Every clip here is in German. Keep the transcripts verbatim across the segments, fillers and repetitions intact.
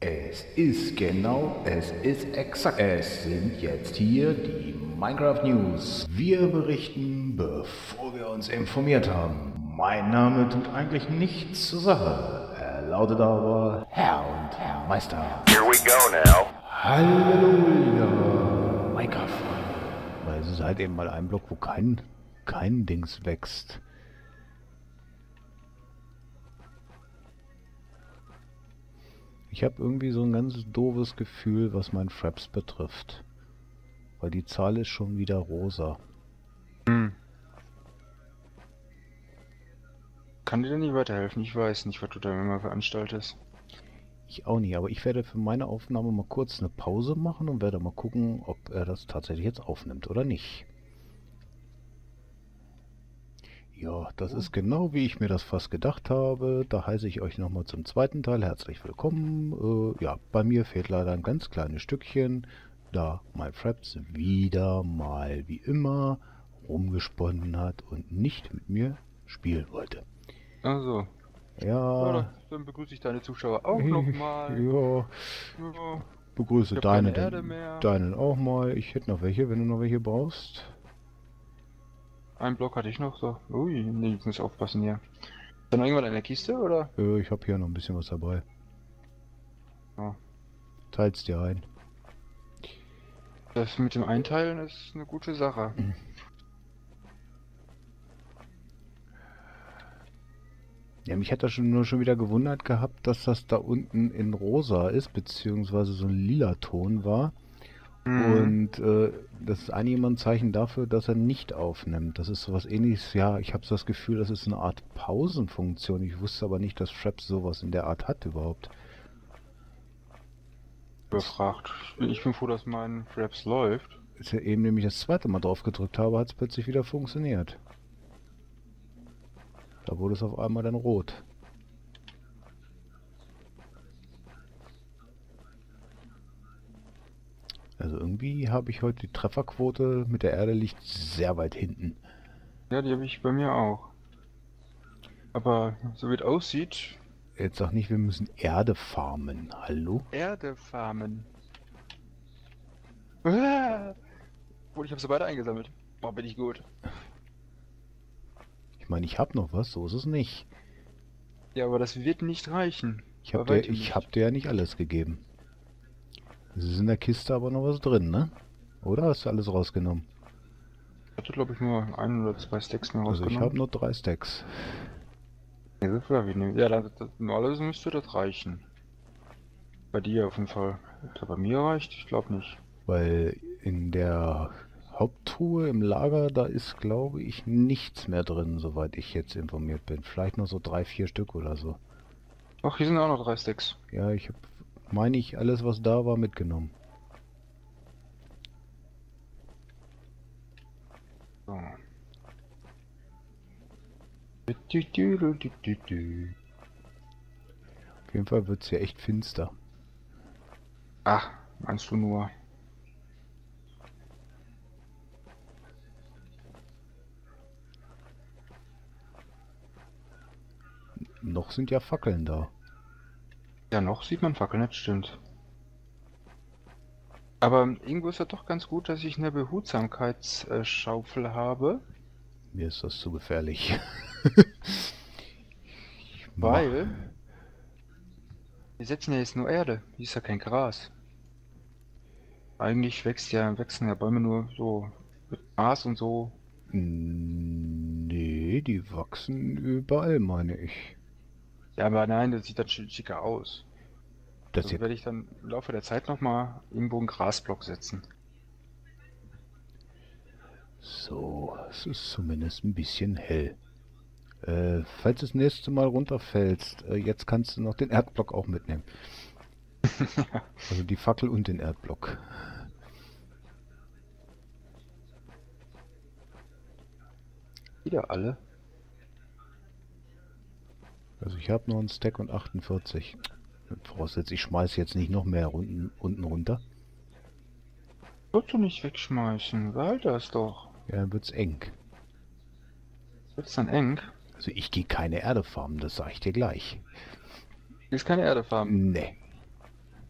Es ist genau, es ist exakt. Es sind jetzt hier die Minecraft News. Wir berichten, bevor wir uns informiert haben. Mein Name tut eigentlich nichts zur Sache. Er lautet aber Herr und Herr Meister. Here we go now. Halleluja. Minecraft. Weil es ist halt eben mal ein Block, wo kein, kein Dings wächst. Ich habe irgendwie so ein ganz doofes Gefühl, was mein Fraps betrifft. Weil die Zahl ist schon wieder rosa. Hm. Kann dir denn nicht weiterhelfen? Ich weiß nicht, was du da immer veranstaltest. Ich auch nicht, aber ich werde für meine Aufnahme mal kurz eine Pause machen und werde mal gucken, ob er das tatsächlich jetzt aufnimmt oder nicht. Ja, das ist genau wie ich mir das fast gedacht habe. Da heiße ich euch nochmal zum zweiten Teil herzlich willkommen. Äh, ja, bei mir fehlt leider ein ganz kleines Stückchen, da mein Fraps wieder mal wie immer rumgesponnen hat und nicht mit mir spielen wollte. Also. Ja. Ja, dann begrüße ich deine Zuschauer auch nochmal. Ja. Ja. Begrüße Ich hab deine, keine Erde den, mehr. deinen auch mal. Ich hätte noch welche, wenn du noch welche brauchst. Ein Block hatte ich noch so. Ui, nee, ich muss aufpassen hier. Ist da noch irgendwann eine Kiste, oder? Äh, ich habe hier noch ein bisschen was dabei. Ja. Teilt's dir ein. Das mit dem Einteilen ist eine gute Sache. Ja, mich hat das schon nur schon wieder gewundert gehabt, dass das da unten in rosa ist, beziehungsweise so ein lila Ton war. Mhm. Und äh, das ist eigentlich immer ein Zeichen dafür, dass er nicht aufnimmt. Das ist sowas ähnliches, ja, ich habe so das Gefühl, das ist eine Art Pausenfunktion. Ich wusste aber nicht, dass Fraps sowas in der Art hat überhaupt. Überfragt. Ich bin, ich bin froh, dass mein Fraps läuft. Als ich eben nämlich das zweite Mal drauf gedrückt habe, hat es plötzlich wieder funktioniert. Da wurde es auf einmal dann rot. Also irgendwie habe ich heute die Trefferquote mit der Erde liegt sehr weit hinten. Ja, die habe ich bei mir auch. Aber so wie es aussieht... Jetzt sag nicht, wir müssen Erde farmen. Hallo? Erde farmen. Ah! Obwohl, ich habe sie beide eingesammelt. Boah, bin ich gut. Ich meine, ich habe noch was, so ist es nicht. Ja, aber das wird nicht reichen. Ich habe Bei dir, weitem ich nicht. hab dir ja nicht alles gegeben. Es ist in der Kiste aber noch was drin, ne? Oder hast du alles rausgenommen? Ich hatte, glaube ich, nur ein oder zwei Stacks mehr Also ich rausgenommen. habe nur drei Stacks. Ja, so viel hab ich nicht. Ja, das, das, normalerweise müsste das reichen. Bei dir auf jeden Fall. Ob das bei mir reicht? Ich glaube nicht. Weil in der Haupttruhe im Lager, da ist, glaube ich, nichts mehr drin, soweit ich jetzt informiert bin. Vielleicht noch so drei, vier Stück oder so. Ach, hier sind auch noch drei Stacks. Ja, ich habe, meine ich, alles, was da war, mitgenommen. So. Auf jeden Fall wird es ja echt finster. Ach, meinst du nur? Noch sind ja Fackeln da. Ja, noch sieht man Fackeln, das stimmt. Aber irgendwo ist ja doch ganz gut, dass ich eine Behutsamkeitsschaufel habe. Mir ist das zu gefährlich. Ich mach- Weil wir setzen ja jetzt nur Erde, hier ist ja kein Gras. Eigentlich wächst ja, wachsen ja Bäume nur so mit Gras und so. Nee, die wachsen überall, meine ich. Ja, aber nein, das sieht dann sch- schicker aus. Das Also hier, werde ich dann im Laufe der Zeit nochmal irgendwo einen Grasblock setzen. so, es ist zumindest ein bisschen hell. Äh, falls du das nächste Mal runterfällst, äh, jetzt kannst du noch den Erdblock auch mitnehmen. Also die Fackel und den Erdblock. Wieder alle. Also ich habe noch einen Stack und achtundvierzig. Voraussetzt, ich schmeiße jetzt nicht noch mehr unten, unten runter. Sollst du nicht wegschmeißen, behalt das doch. Ja, dann wird's eng. Wird's dann eng? Also ich gehe keine Erde farmen, das sage ich dir gleich. Hier ist keine Erde farmen. Nee.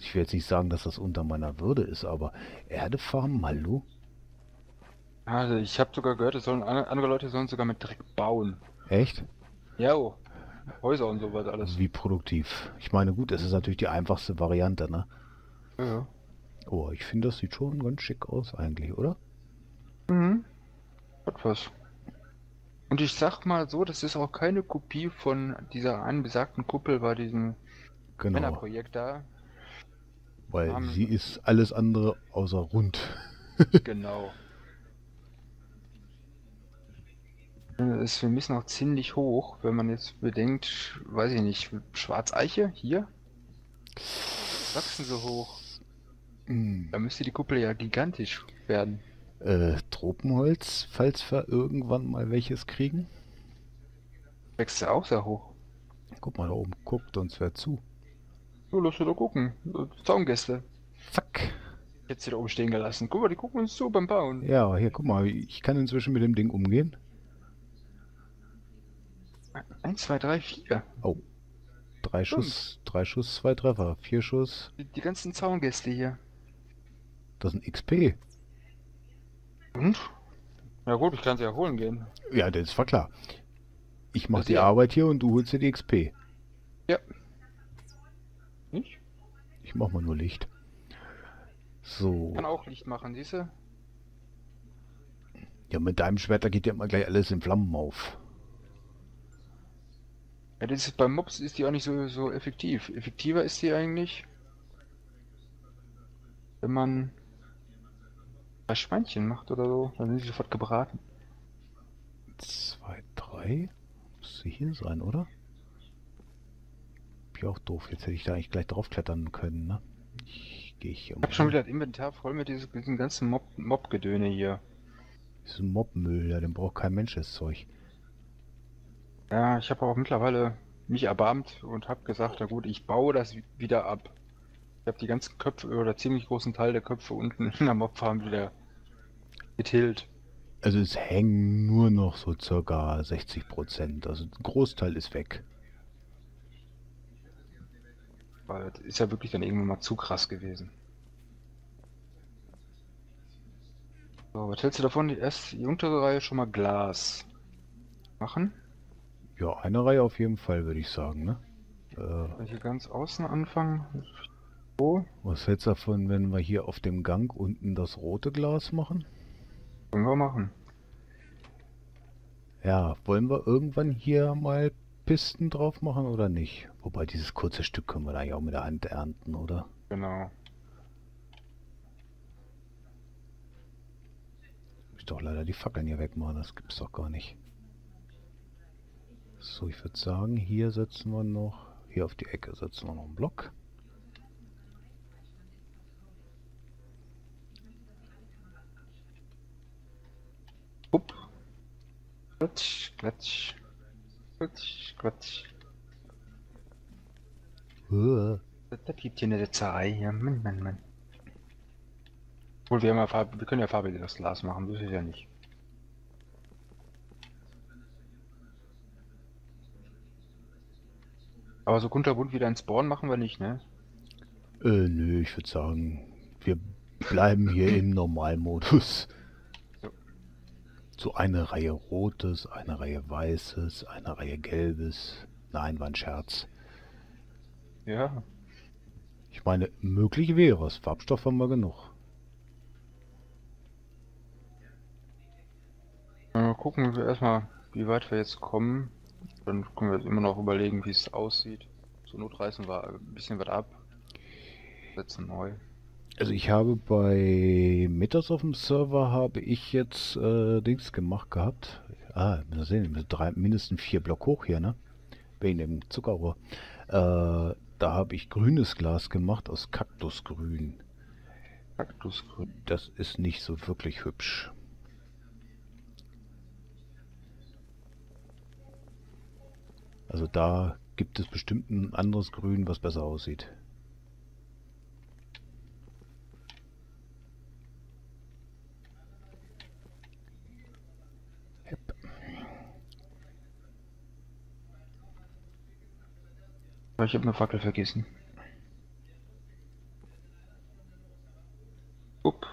Ich will jetzt nicht sagen, dass das unter meiner Würde ist, aber Erde farmen, hallo? Also ich habe sogar gehört, es sollen andere Leute sollen sogar mit Dreck bauen. Echt? Ja, oh. Häuser und sowas alles. Wie produktiv. Ich meine, gut, es ist natürlich die einfachste Variante, ne? Ja, ja. Oh, ich finde, das sieht schon ganz schick aus eigentlich, oder? Mhm. Hat was. Und ich sag mal so, das ist auch keine Kopie von dieser einen besagten Kuppel bei diesem Genau, Männerprojekt da. weil Haben- sie ist alles andere außer rund. Genau. Das ist für mich noch ziemlich hoch, wenn man jetzt bedenkt, weiß ich nicht, Schwarzeiche hier wachsen so hoch. Hm. Da müsste die Kuppel ja gigantisch werden. Äh, Tropenholz, falls wir irgendwann mal welches kriegen. Wächst ja auch sehr hoch. Guck mal da oben, guckt uns wer zu. So, lass wieder gucken. Zaungäste. Zack. Jetzt hier oben stehen gelassen. Guck mal, die gucken uns zu beim Bauen. Ja, hier, guck mal, ich kann inzwischen mit dem Ding umgehen. Eins, zwei, drei, vier. Oh, drei Schuss, drei Schuss, zwei Treffer, vier Schuss. Die, die ganzen Zaungäste hier. Das ist ein X P. Und? Ja gut, ich kann sie ja holen gehen. Ja, das war klar. Ich mach Das die hier. Arbeit hier und du holst dir die X P. Ja. Nicht? Ich mach mal nur Licht. So. Kann auch Licht machen, siehst du? Ja, mit deinem Schwert, da geht ja immer gleich alles in Flammen auf. Ja, das ist, beim Mobs ist die auch nicht so, so effektiv. Effektiver ist die eigentlich, wenn man bei Schweinchen macht oder so, dann sind sie sofort gebraten. Zwei, drei. Müsste hier sein, oder? Bin auch doof. Jetzt hätte ich da eigentlich gleich draufklettern können, ne? Ich gehe hier Ich hab schon wieder das Inventar voll mit diesem, diesem ganzen Mob, Mob-Gedöne hier. Diesen Mobmüll, ja, den braucht kein Mensch, das Zeug. Ja, ich habe auch mittlerweile mich erbarmt und habe gesagt, na gut, ich baue das wieder ab. Ich habe die ganzen Köpfe oder ziemlich großen Teil der Köpfe unten in der Mobfarm wieder getillt. Also es hängen nur noch so circa sechzig Prozent. Also ein Großteil ist weg. Weil das ist ja wirklich dann irgendwann mal zu krass gewesen. So, was hältst du davon? Die erste, die untere Reihe schon mal Glas machen. Ja, eine Reihe auf jeden Fall, würde ich sagen, ne? Äh, Wenn hier ganz außen anfangen. So, was hältst du davon, wenn wir hier auf dem Gang unten das rote Glas machen? können wir machen. Ja, wollen wir irgendwann hier mal Pisten drauf machen oder nicht? Wobei dieses kurze Stück können wir da ja auch mit der Hand ernten, oder? Genau. Muss ich doch leider die Fackeln hier wegmachen, das gibt's doch gar nicht. So, ich würde sagen, hier setzen wir noch, hier auf die Ecke setzen wir noch einen Block. Upp. Klatsch, klatsch. Klatsch, klatsch. Uah. Das, das gibt hier eine Setzerei hier. Mann, Mann, Mann. Obwohl, wir, haben ja Farbe, wir können ja farbiges Glas machen, das ist ja nicht. Aber so kunterbunt wieder ein Spawn machen wir nicht, ne? Äh, nö, ich würde sagen, wir bleiben hier im Normalmodus. Ja. So eine Reihe Rotes, eine Reihe Weißes, eine Reihe Gelbes. Nein, war ein Scherz. Ja. Ich meine, möglich wäre es. Farbstoff haben wir genug. Mal gucken wir erstmal, wie weit wir jetzt kommen. Dann können wir jetzt immer noch überlegen, wie es aussieht. Zur Not reißen wir ein bisschen was ab. Setzen neu. Also ich habe bei Mitters auf dem Server habe ich jetzt äh, Dings gemacht gehabt. Ah, wir sehen, wir sind drei, mindestens vier Block hoch hier, ne? Wegen dem Zuckerrohr. Äh, da habe ich grünes Glas gemacht aus Kaktusgrün. Kaktusgrün. Das ist nicht so wirklich hübsch. Also da gibt es bestimmt ein anderes Grün, was besser aussieht. Ich habe eine Fackel vergessen. Upp.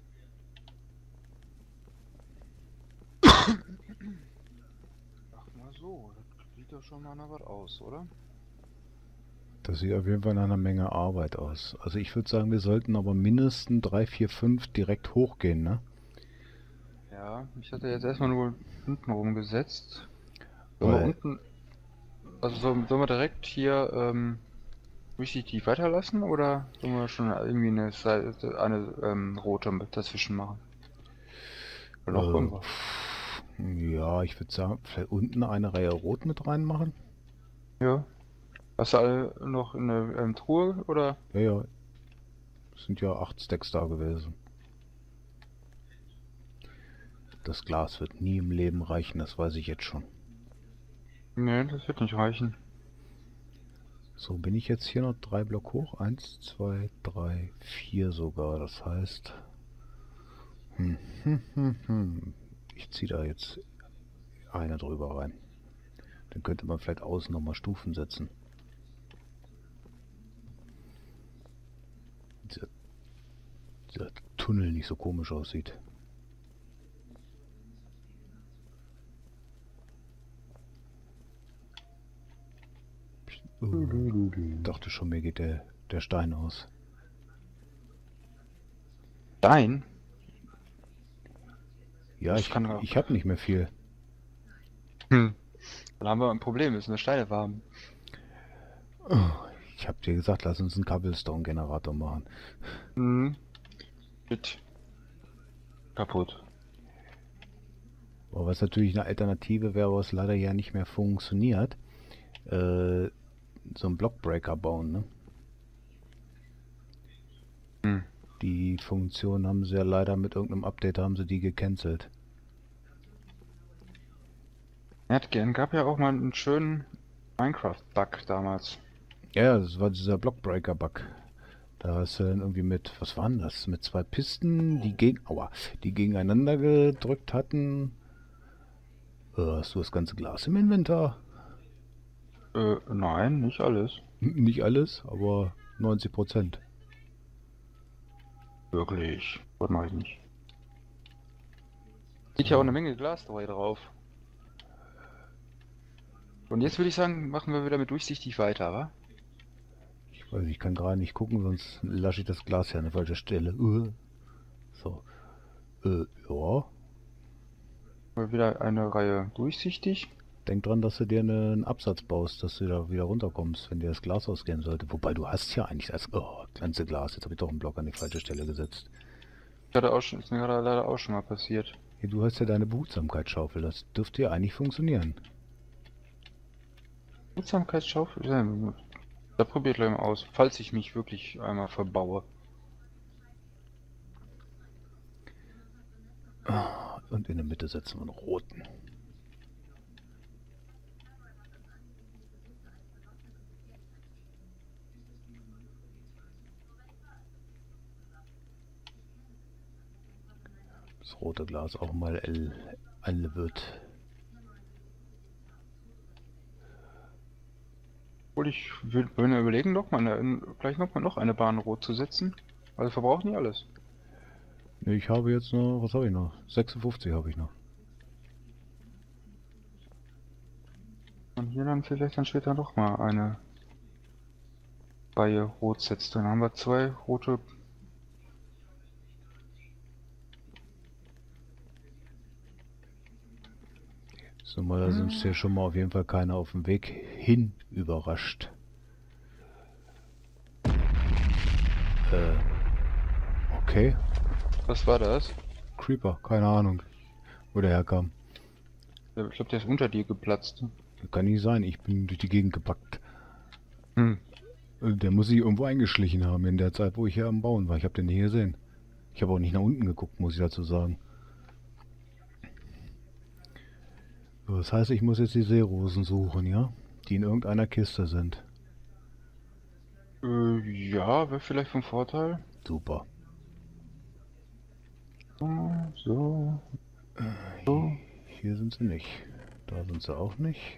Ach mal so, das sieht doch schon mal nach was aus, oder? Das sieht auf jeden Fall nach einer Menge Arbeit aus. Also ich würde sagen, wir sollten aber mindestens drei, vier, fünf direkt hochgehen, ne? Ja, ich hatte jetzt erstmal nur unten rumgesetzt. Sollen wir Weil, unten, also sollen, sollen wir direkt hier ähm, durchsichtig weiterlassen oder sollen wir schon irgendwie eine, Seite, eine ähm, rote mit dazwischen machen? Oder noch äh, irgendwas? ja, ich würde sagen, vielleicht unten eine Reihe Rot mit reinmachen. Ja. Hast du alle noch in der ähm, Truhe oder? Ja, ja, es sind ja acht Stacks da gewesen. Das Glas wird nie im Leben reichen, das weiß ich jetzt schon. Nee, das wird nicht reichen. So, bin ich jetzt hier noch drei Block hoch? Eins, zwei, drei, vier sogar. Das heißt, hm, hm, hm, hm. Ich ziehe da jetzt eine drüber rein. Dann könnte man vielleicht außen nochmal Stufen setzen. Dieser, dieser Tunnel nicht so komisch aussieht. Uh, dachte schon, mir geht der, der Stein aus. Stein? Ja, Das ich, kann auch. ich habe nicht mehr viel. Hm. Dann haben wir ein Problem, müssen wir Steine farmen. Ich habe dir gesagt, lass uns einen Cobblestone-Generator machen. Hm. Shit. Kaputt. Aber was natürlich eine Alternative wäre, was leider ja nicht mehr funktioniert, äh, so einen Blockbreaker bauen, ne? Hm. Die Funktion haben sie ja leider mit irgendeinem Update haben sie die gecancelt. Ja, es gab ja auch mal einen schönen Minecraft-Bug damals. Ja, das war dieser Blockbreaker-Bug. Da hast du dann irgendwie mit, was waren das? Mit zwei Pisten, die gegen, aua, die gegeneinander gedrückt hatten. Äh, hast du das ganze Glas im Inventar? Äh, nein, nicht alles. Nicht alles, aber neunzig Prozent. Wirklich. Das mache ich nicht. Sieht ja auch eine Menge Glas dabei drauf. Und jetzt würde ich sagen, machen wir wieder mit durchsichtig weiter, wa? Ich weiß, ich kann gerade nicht gucken, sonst lasche ich das Glas ja an der falschen Stelle. Uh. So. Äh, ja. Mal wieder eine Reihe durchsichtig. Denk dran, dass du dir einen Absatz baust, dass du da wieder runterkommst, wenn dir das Glas ausgehen sollte. Wobei du hast ja eigentlich das oh, ganze Glas. Jetzt habe ich doch einen Block an die falsche Stelle gesetzt. Hatte auch schon, ist mir gerade leider auch schon mal passiert. Hey, du hast ja deine Behutsamkeitsschaufel. Das dürfte ja eigentlich funktionieren. Behutsamkeitsschaufel? Ja, da probiert gleich mal aus, falls ich mich wirklich einmal verbaue. Und in der Mitte setzen wir einen roten. Das rote Glas auch mal L, L wird. Obwohl ich würde mir überlegen, noch mal eine, gleich noch mal noch eine Bahn rot zu setzen. Also verbraucht nicht alles. Nee, ich habe jetzt noch, was habe ich noch? sechsundfünfzig habe ich noch. Und hier dann vielleicht dann später noch mal eine Reihe rot setzt. Dann haben wir zwei rote. So mal, da sind hier schon mal auf jeden Fall keiner auf dem Weg hin überrascht. Äh, okay. Was war das? Creeper, keine Ahnung, wo der herkam. Ich glaube, der ist unter dir geplatzt. Kann nicht sein, ich bin durch die Gegend gepackt. Hm. Der muss sich irgendwo eingeschlichen haben in der Zeit, wo ich hier am Bauen war. Ich habe den nie gesehen. Ich habe auch nicht nach unten geguckt, muss ich dazu sagen. So, das heißt, ich muss jetzt die Seerosen suchen, ja? Die in irgendeiner Kiste sind. Äh, ja, wäre vielleicht vom Vorteil. Super. So, so. so. Hier sind sie nicht. Da sind sie auch nicht.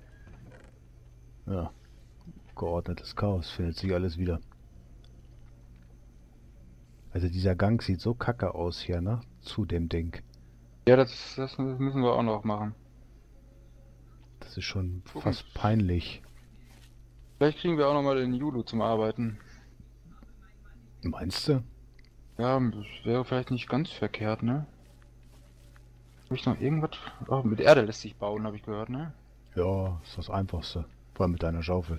Ja. Geordnetes Chaos findet sich alles wieder. Also dieser Gang sieht so kacke aus hier, ne? Zu dem Ding. Ja, das, das müssen wir auch noch machen. Das ist schon Gucken. fast peinlich. Vielleicht kriegen wir auch noch mal den Julu zum Arbeiten. Meinst du? Ja, das wäre vielleicht nicht ganz verkehrt, ne? Habe ich noch irgendwas? Oh, mit Erde lässt sich bauen, habe ich gehört, ne? Ja, ist das Einfachste. Vor allem mit deiner Schaufel.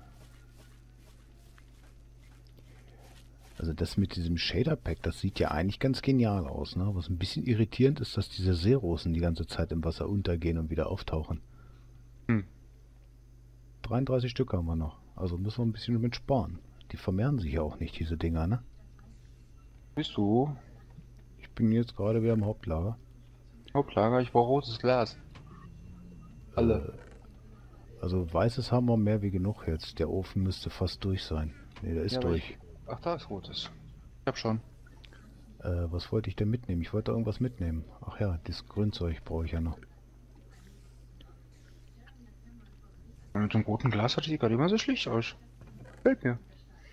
Also das mit diesem Shader-Pack, das sieht ja eigentlich ganz genial aus, ne? Was ein bisschen irritierend ist, dass diese Seerosen die ganze Zeit im Wasser untergehen und wieder auftauchen. Hm. dreiunddreißig Stück haben wir noch. Also müssen wir ein bisschen mit sparen. Die vermehren sich ja auch nicht, diese Dinger, ne? Bist du? Ich bin jetzt gerade wieder im Hauptlager. Hauptlager, ich brauche rotes Glas. Alle. Äh, also weißes haben wir mehr wie genug jetzt. Der Ofen müsste fast durch sein. Ne, der ist Ja, aber durch. ich... Ach, da ist rotes. Ich hab schon. Äh, was wollte ich denn mitnehmen? Ich wollte irgendwas mitnehmen. Ach ja, das Grünzeug brauche ich ja noch. Mit dem roten Glas hatte ich gerade immer so schlicht aus. Fällt mir.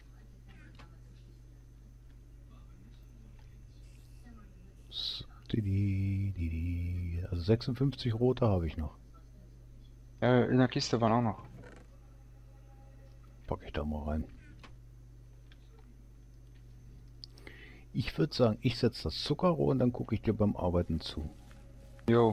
So, die, die, die, die. Also sechsundfünfzig rote habe ich noch. Ja, in der Kiste waren auch noch. Packe ich da mal rein. Ich würde sagen, ich setze das Zuckerrohr und dann gucke ich dir beim Arbeiten zu. Jo.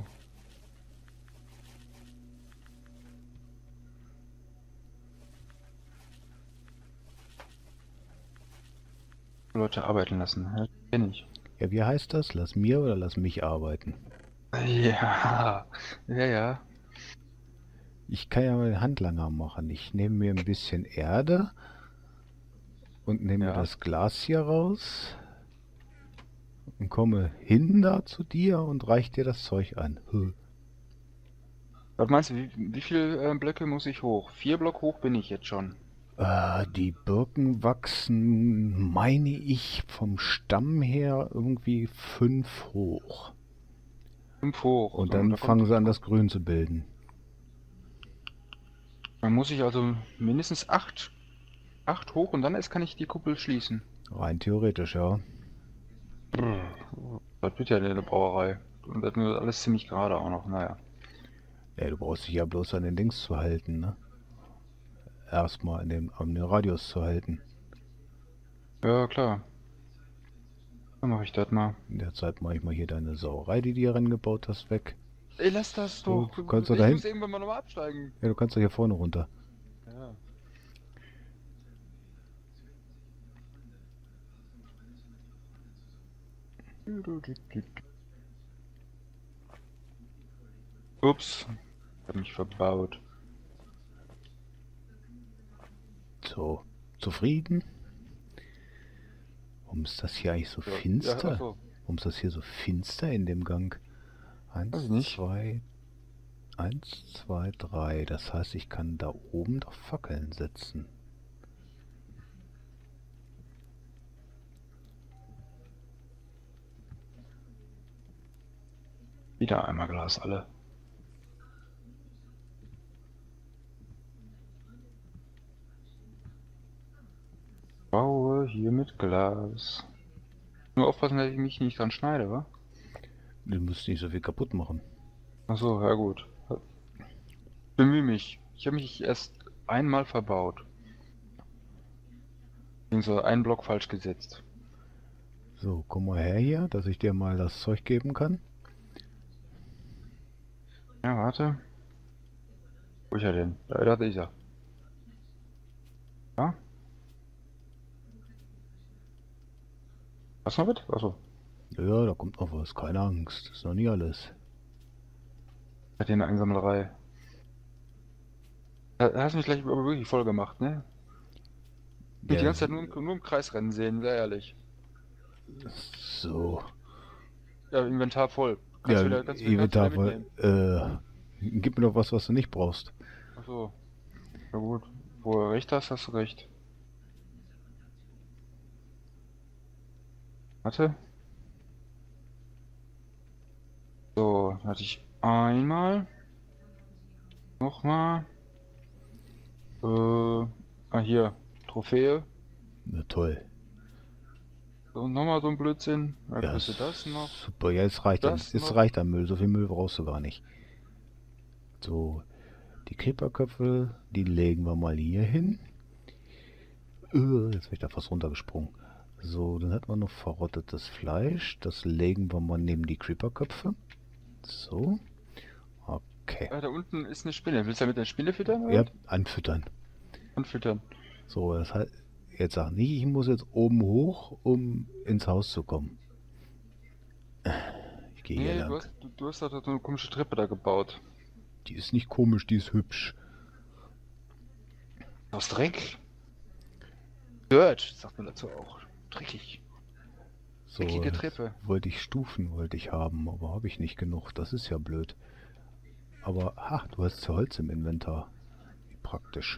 Leute arbeiten lassen. Ja, kenn ich. Ja, wie heißt das? Lass mir oder lass mich arbeiten? Ja. Ja, ja. Ich kann ja mal den Handlanger machen. Ich nehme mir ein bisschen Erde und nehme mir Ja. das Glas hier raus und komme hin da zu dir und reich dir das Zeug an. Huh. Was meinst du, wie, wie viele äh, Blöcke muss ich hoch? Vier Block hoch bin ich jetzt schon. Äh, die Birken wachsen, meine ich, vom Stamm her irgendwie fünf hoch. Fünf hoch. Und So, dann da fangen kommt, sie an, das Grün zu bilden. dann muss ich also mindestens acht, acht hoch und dann erst kann ich die Kuppel schließen. Rein theoretisch, ja. Das wird ja eine Brauerei. Und das wird alles ziemlich gerade auch noch. Naja. Ja, du brauchst dich ja bloß an den Dings zu halten, ne? Erstmal an den, an den Radius zu halten. Ja, klar. Dann mache ich das mal. In der Zeit mache ich mal hier deine Sauerei, die du hier reingebaut hast, weg. Ey, lass das So, doch. kannst du Ich dahin? muss irgendwann mal nochmal absteigen. Ja, du kannst doch hier vorne runter. Ja. Ups. Ich hab mich verbaut. So, zufrieden? Warum ist das hier eigentlich so Ja, finster? ja, ach so. Warum ist das hier so finster in dem Gang? Weiß Eins, ich nicht. zwei, eins, zwei, drei. Das heißt, ich kann da oben doch Fackeln setzen. Wieder einmal Glas alle. Baue hier mit Glas. Nur aufpassen, dass ich mich nicht dran schneide, wa? Du musst nicht so viel kaputt machen. Achso, ja gut. Bemühe mich. Ich habe mich erst einmal verbaut. So einen Block falsch gesetzt. So, komm mal her hier, dass ich dir mal das Zeug geben kann. Ja, warte. Wo ist er denn? Da, da ist er. Ja? Was noch mit? Achso. Ja, da kommt noch was. Keine Angst. Das ist noch nie alles. Hat hier eine Einsammelerei. Da da hast du mich gleich aber wirklich voll gemacht, ne? Ich will Ja, die ganze Zeit nur, im- nur im Kreis rennen sehen, sehr ehrlich. so. Ja, Inventar voll. Kannst Ja, wieder, kannst, kannst Inventar wieder voll. mitnehmen. Äh, gib mir doch was, was du nicht brauchst. Achso. Ja gut. Wo du recht hast, hast du recht. Warte. So, dann hatte ich einmal. Nochmal. Äh, ah hier. Trophäe. Na toll. So, nochmal so ein Blödsinn. Da Ja, kriegst du das noch. super. Ja, es reicht, dann, Das es noch. reicht an Müll. So viel Müll brauchst du gar nicht. So, die Creeperköpfe, die legen wir mal hier hin. Äh, jetzt bin ich da fast runtergesprungen. So, dann hat man noch verrottetes Fleisch. Das legen wir mal neben die Creeperköpfe. So. Okay. Ah, da unten ist eine Spinne. Willst du damit eine Spinne füttern? Oder? Ja, anfüttern. Anfüttern. So, das heißt, jetzt sag nicht, ich muss jetzt oben hoch, um ins Haus zu kommen. Ich gehe hier Nee, lang. du hast, du, du hast doch so eine komische Treppe da gebaut. Die ist nicht komisch, die ist hübsch. Aus Dreck. Dirt, sagt man dazu auch. Dreckig. So, Dreckige jetzt Treppe. wollte ich Stufen, wollte ich haben, aber habe ich nicht genug. Das ist ja blöd. Aber, ha, du hast ja Holz im Inventar. Wie praktisch.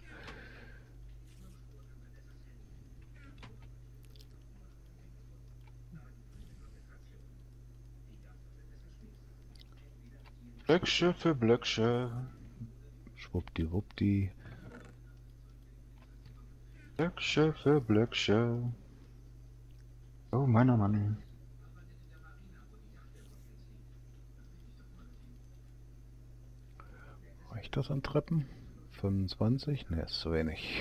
Blöcksche für Blöcksche. Schwuppdiwuppdi. Blöcksche für Blöcksche. Oh, meiner Mann. Reicht das an Treppen? fünfundzwanzig? Ne, ist zu wenig.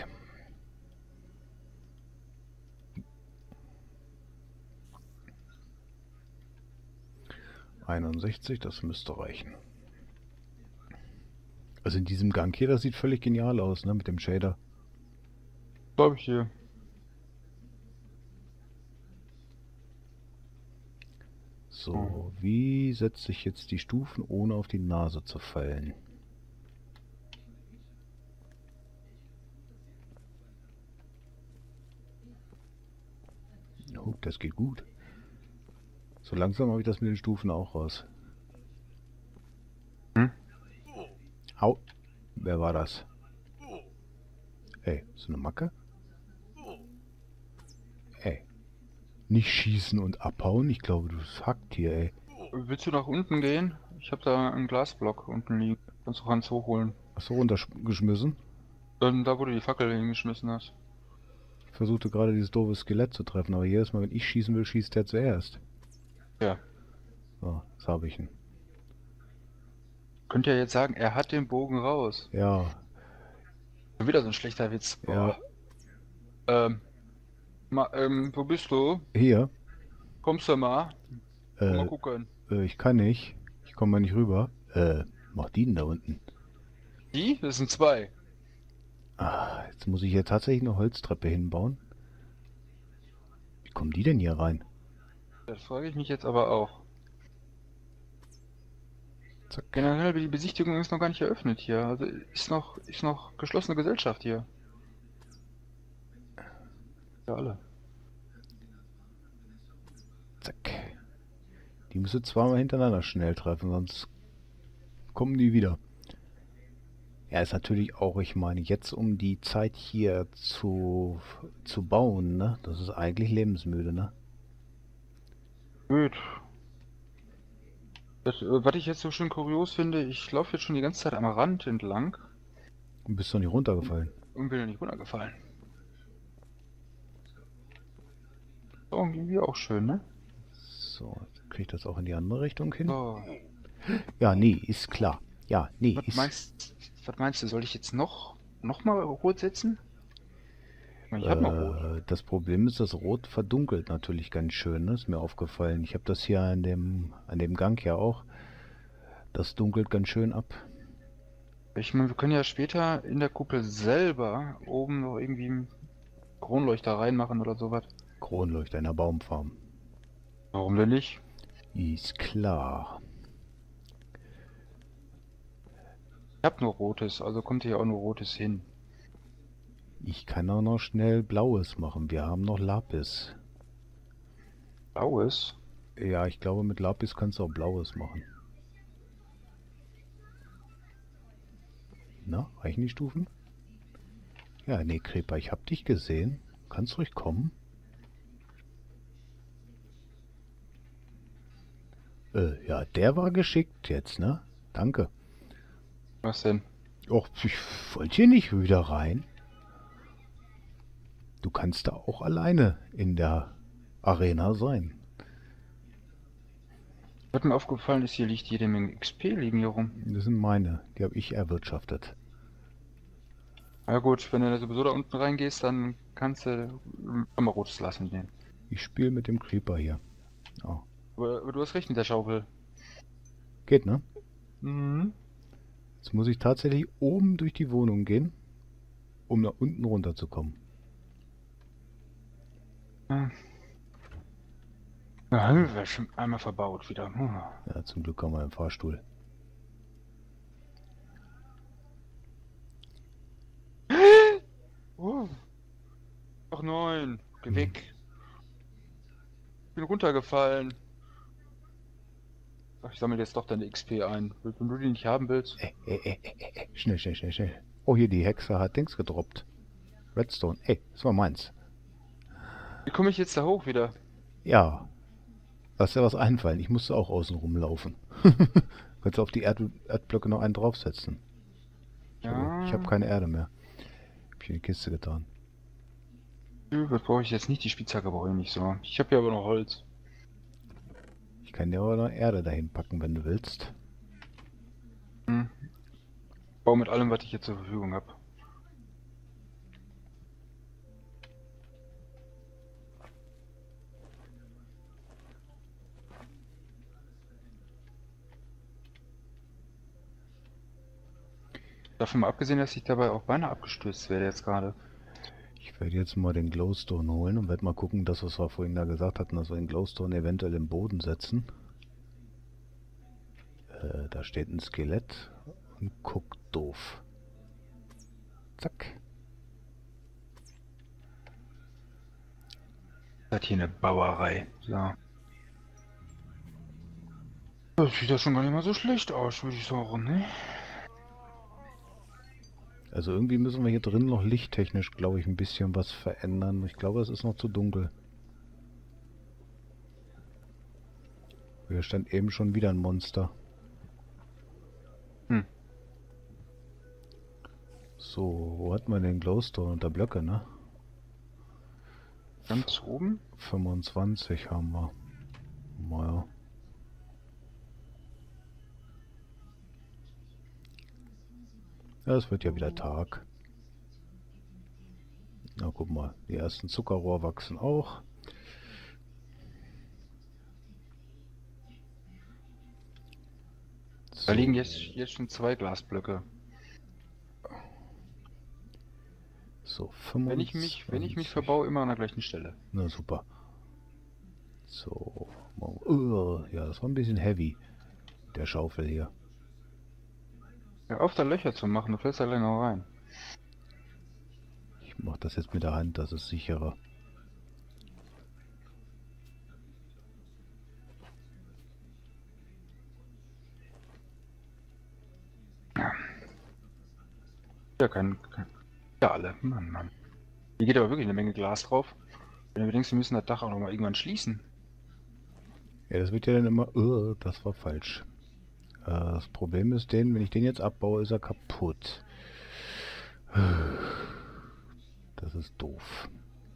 einundsechzig, das müsste reichen. Also in diesem Gang hier, das sieht völlig genial aus, ne, mit dem Shader. Glaube ich hier. So, wie setze ich jetzt die Stufen, ohne auf die Nase zu fallen? Oh, das geht gut. So langsam habe ich das mit den Stufen auch raus. Hm? Au! Wer war das? Ey, so eine Macke? Ey. Nicht schießen und abhauen. Ich glaube, du hackt hier, ey. Willst du nach unten gehen? Ich habe da einen Glasblock unten liegen. Kannst du ganz hochholen. Hast du runtergeschmissen? Ähm, da, wo du die Fackel hingeschmissen hast. Ich versuchte gerade dieses doofe Skelett zu treffen, aber jedes Mal, wenn ich schießen will, schießt der zuerst. Ja. So, jetzt habe ich ihn. Könnt ihr jetzt sagen, er hat den Bogen raus. Ja, Schon wieder so ein schlechter Witz. ja. Boah. Ähm, ma, ähm, wo bist du? Hier. Kommst du mal? Komm mal Äh, gucken. äh, ich kann nicht. Ich komme mal nicht rüber. Äh, mach die denn da unten? Die? Das sind zwei. Ah, jetzt muss ich hier tatsächlich eine Holztreppe hinbauen. Wie kommen die denn hier rein? Das frage ich mich jetzt aber auch. Zack. Generell, die Besichtigung ist noch gar nicht eröffnet hier. Also ist noch, ist noch geschlossene Gesellschaft hier. Ja, alle. Zack. Die müssen zweimal hintereinander schnell treffen, sonst kommen die wieder. Ja, ist natürlich auch, ich meine, jetzt um die Zeit hier zu, zu bauen, ne? Das ist eigentlich lebensmüde, ne? Gut. Das, äh, was ich jetzt so schön kurios finde, ich laufe jetzt schon die ganze Zeit am Rand entlang Und bist doch nicht runtergefallen. und bin ja nicht runtergefallen. So, irgendwie auch schön, ne? So, jetzt krieg ich das auch in die andere Richtung hin. So. Ja, nee, ist klar. Ja, nee, Was ist... meinst, was meinst du, soll ich jetzt noch, noch mal rot setzen? Ich meine, ich hab noch rot. Äh, das Problem ist, das Rot verdunkelt natürlich ganz schön, ne? Ist mir aufgefallen. Ich habe das hier an dem, an dem Gang ja auch. Das dunkelt ganz schön ab. Ich meine, wir können ja später in der Kuppel selber oben noch irgendwie einen Kronleuchter reinmachen oder sowas. Kronleuchter in der Baumfarm. Warum denn nicht? Ist klar. Ich hab nur rotes, also kommt hier auch nur rotes hin. Ich kann auch noch schnell Blaues machen. Wir haben noch Lapis. Blaues? Ja, ich glaube, mit Lapis kannst du auch Blaues machen. Na, reichen die Stufen? Ja, nee, Creeper, ich hab dich gesehen. Kannst ruhig kommen. Äh, ja, der war geschickt jetzt, ne? Danke. Was denn? Och, ich wollte hier nicht wieder rein. Du kannst da auch alleine in der Arena sein. Was mir aufgefallen ist, hier liegt jede Menge X P liegen hier rum. Das sind meine, die habe ich erwirtschaftet. Na gut, wenn du da sowieso da unten reingehst, dann kannst du Amarotz lassen gehen. Ich spiele mit dem Creeper hier. Oh. Aber, aber du hast recht mit der Schaufel. Geht, ne? Mhm. Jetzt muss ich tatsächlich oben durch die Wohnung gehen, um nach unten runterzukommen. Ja. Ja, haben wir schon einmal verbaut wieder. Hm. Ja, zum Glück haben wir einen Fahrstuhl. Oh. Ach nein, geh weg. Ich bin runtergefallen. Ach, ich sammle jetzt doch deine X P ein. Wenn du die nicht haben willst. Äh, äh, äh, äh, äh. Schnell, schnell, schnell, schnell. Oh, hier, die Hexe hat Dings gedroppt. Redstone. Ey, das war meins. Wie komme ich jetzt da hoch wieder? Ja. Lass dir was einfallen. Ich musste auch außen rumlaufen. Kannst du auf die Erd Erdblöcke noch einen draufsetzen? Ich Ja. habe ich hab keine Erde mehr. Hab ich in die Kiste getan. Das brauche ich jetzt nicht. Die Spitzhacke brauche ich nicht so. Ich habe hier aber noch Holz. Ich kann dir aber noch Erde dahin packen, wenn du willst. Hm. Bau mit allem, was ich jetzt zur Verfügung habe. Davon mal abgesehen, dass ich dabei auch beinahe abgestürzt werde jetzt gerade. Ich werde jetzt mal den Glowstone holen und werde mal gucken, das was wir vorhin da gesagt hatten, dass wir den Glowstone eventuell im Boden setzen. Äh, da steht ein Skelett und guckt doof. Zack. Das hier eine Bauerei. So. Das sieht ja schon gar nicht mal so schlecht aus, würde ich sagen, ne? Also irgendwie müssen wir hier drin noch lichttechnisch, glaube ich, ein bisschen was verändern. Ich glaube, es ist noch zu dunkel. Hier stand eben schon wieder ein Monster. Hm. So, wo hat man den Glowstone unter Blöcke, ne? Ganz oben? fünfundzwanzig haben wir. Naja. Ja, es wird ja wieder Tag. Na, guck mal, die ersten Zuckerrohr wachsen auch. Da liegen jetzt, jetzt schon zwei Glasblöcke. So, fünfundzwanzig. Wenn ich mich, wenn ich mich verbaue, immer an der gleichen Stelle. Na super. So. Uh, ja, das war ein bisschen heavy. Der Schaufel hier. Ja, auf da Löcher zu machen, du fällst da gleich noch rein. Ich mach das jetzt mit der Hand, das ist sicherer. Ja. Ja, kein, kein. Ja, alle. Mann, Mann. Hier geht aber wirklich eine Menge Glas drauf. Wenn du denkst, wir müssen das Dach auch noch mal irgendwann schließen. Ja, das wird ja dann immer... Uh, das war falsch. Uh, das Problem ist, den, wenn ich den jetzt abbaue, ist er kaputt. Das ist doof.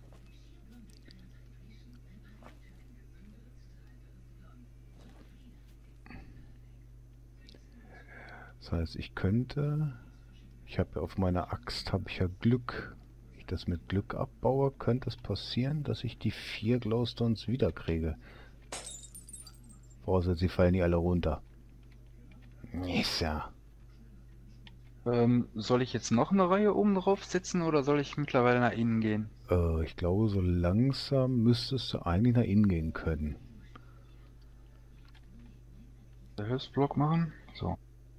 Das heißt, ich könnte... Ich habe ja auf meiner Axt habe ich ja Glück. Wenn ich das mit Glück abbaue, könnte es passieren, dass ich die vier Glowstones wieder kriege. Vorausgesetzt, sie fallen nicht alle runter. Ist ja. Ähm, soll ich jetzt noch eine Reihe oben drauf setzen oder soll ich mittlerweile nach innen gehen? Äh, ich glaube, so langsam müsstest du eigentlich nach innen gehen können. Der Hilfsblock machen? So.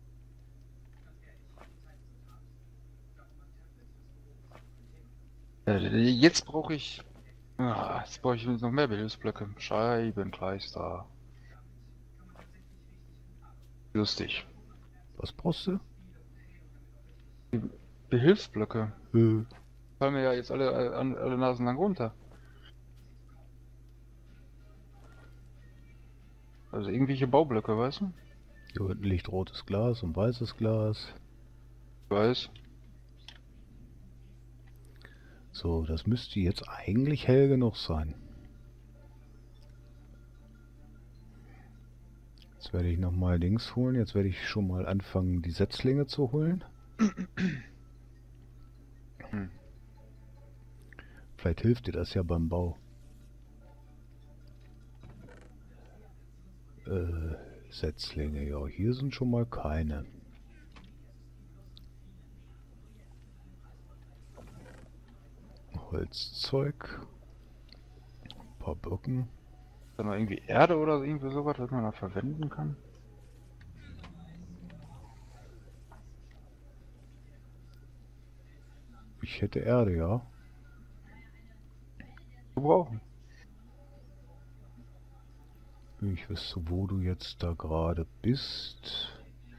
Äh, jetzt brauche ich... Ah, jetzt brauche ich noch mehr Hilfsblöcke. Scheibenkleister. Lustig. Was brauchst du? Behilfsblöcke. Äh, Fallen mir ja jetzt alle, alle, alle Nasen lang runter. Also irgendwelche Baublöcke, weißt du? hier unten liegt rotes Glas und weißes Glas. Ich weiß. So, das müsste jetzt eigentlich hell genug sein. Jetzt werde ich nochmal Dings holen. Jetzt werde ich schon mal anfangen, die Setzlinge zu holen. Hm. Vielleicht hilft dir das ja beim Bau. Äh, Setzlinge, ja, hier sind schon mal keine. Holzzeug. Ein paar Birken. Ist da noch irgendwie Erde oder so, irgendwie sowas, was man da verwenden kann? Ich hätte Erde, ja. Zu brauchen. Ich wüsste, wo du jetzt da gerade bist.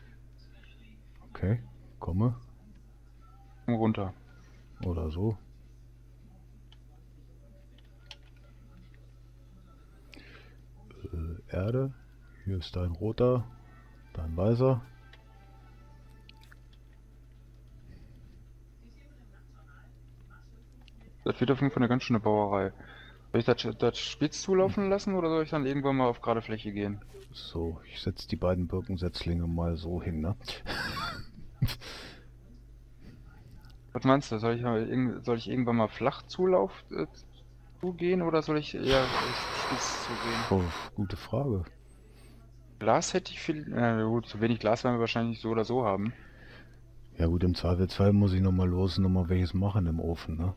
Okay, komme. Komm runter. Oder so. Äh, Erde. Hier ist dein roter, dein weißer. Das wird auf jeden Fall eine ganz schöne Bauerei. Soll ich das, das spitz zulaufen lassen oder soll ich dann irgendwann mal auf gerade Fläche gehen? So, ich setze die beiden Birkensetzlinge mal so hin, ne? Was meinst du? Soll ich, mal, irgend- soll ich irgendwann mal flach Zulauf äh, zugehen oder soll ich eher äh, spitz zugehen? Oh, gute Frage. Glas hätte ich viel. Äh, gut, zu wenig Glas werden wir wahrscheinlich so oder so haben. Ja gut, im Zweifelsfall muss ich nochmal los und nochmal welches machen im Ofen, ne?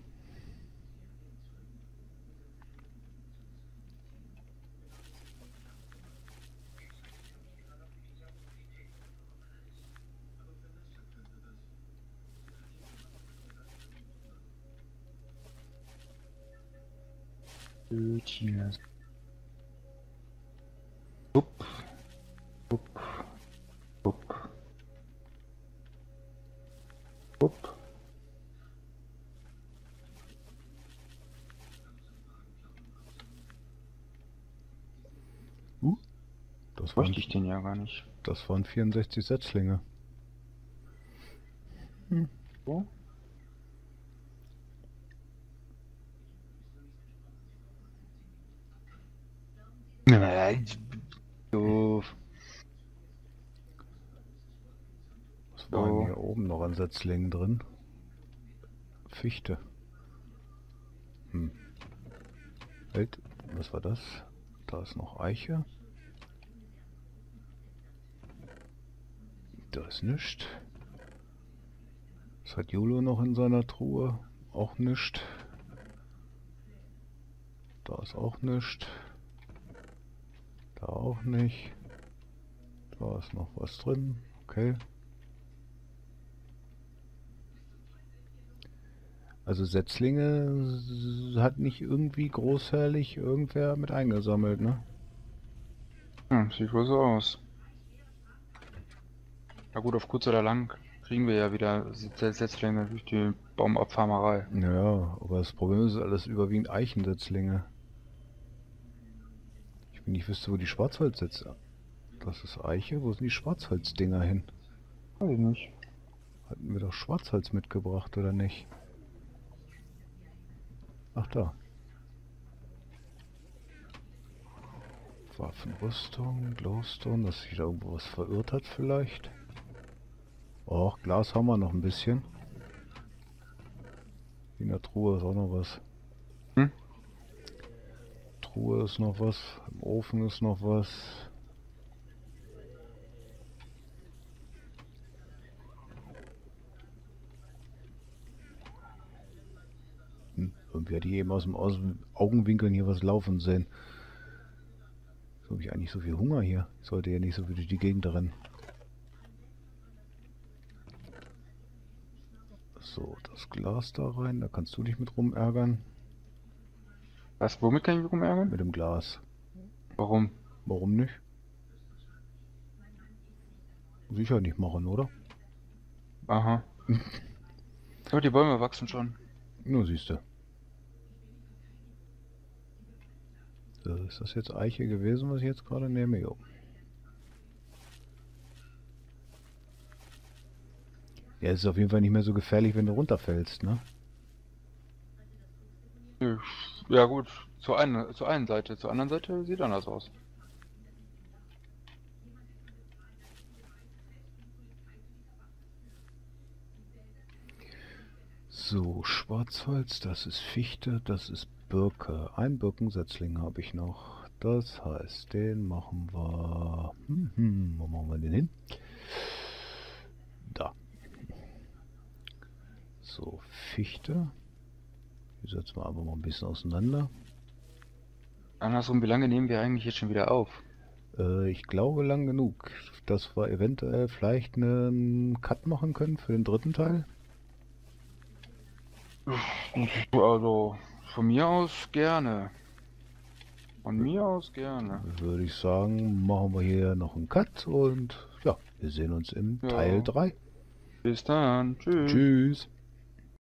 Cheers. Upp. Upp. Upp. Upp. Uh, das waren, Bräuchte ich den ja gar nicht. das waren vierundsechzig Setzlinge. Hm. So? Nein. Doof. Was war So. denn hier oben noch an Setzlingen drin? Fichte. Hm. Halt, was war das? Da ist noch Eiche. Da ist nichts. Was hat Jolo noch in seiner Truhe? Auch nichts. Da ist auch nichts. Da auch nicht. Da ist noch was drin. Okay. Also Setzlinge hat nicht irgendwie großherrlich irgendwer mit eingesammelt, ne? Hm, sieht wohl so aus. Na gut, auf kurz oder lang kriegen wir ja wieder Setzlinge durch die Baumabfarmerei. Ja, aber das Problem ist alles überwiegend Eichensetzlinge. Ich bin nicht wüsste, wo die Schwarzholzsätze. Das ist Eiche, wo sind die Schwarzholzdinger hin? Weiß ich nicht. Hatten wir doch Schwarzholz mitgebracht, oder nicht? Ach da. Waffenrüstung, Glowstone, dass sich da irgendwo was verirrt hat vielleicht. Och, Glas haben wir noch ein bisschen. In der Truhe ist auch noch was. Hm? Truhe ist noch was. Im Ofen ist noch was. Hm, irgendwie hatte ich eben aus dem, aus dem Augenwinkeln hier was laufen sehen. So habe ich eigentlich so viel Hunger hier. Ich sollte ja nicht so viel durch die Gegend rennen. So, das Glas da rein, da kannst du dich mit rumärgern. Was, womit kann ich mich rumärgern? Mit dem Glas. Warum? Warum nicht? Sicher nicht machen, oder? Aha. Aber die Bäume wachsen schon. Nur siehst du. So, ist das jetzt Eiche gewesen, was ich jetzt gerade nehme? Jo. Ja, es ist auf jeden Fall nicht mehr so gefährlich, wenn du runterfällst, ne? Ja gut, zur einen, zur einen Seite, zur anderen Seite sieht anders aus. So, Schwarzholz, das ist Fichte, das ist Birke. Ein Birkensetzling habe ich noch. Das heißt, den machen wir... Hm, hm, wo machen wir den hin? Da. So, Fichte. Die setzen wir aber mal ein bisschen auseinander. Andersrum, wie lange nehmen wir eigentlich jetzt schon wieder auf? Äh, ich glaube lang genug, dass wir eventuell vielleicht einen Cut machen können für den dritten Teil. Also, von mir aus gerne. Von mir aus gerne. Würde ich sagen, machen wir hier noch einen Cut und ja, wir sehen uns im Ja. Teil drei. Bis dann. Tschüss. Tschüss.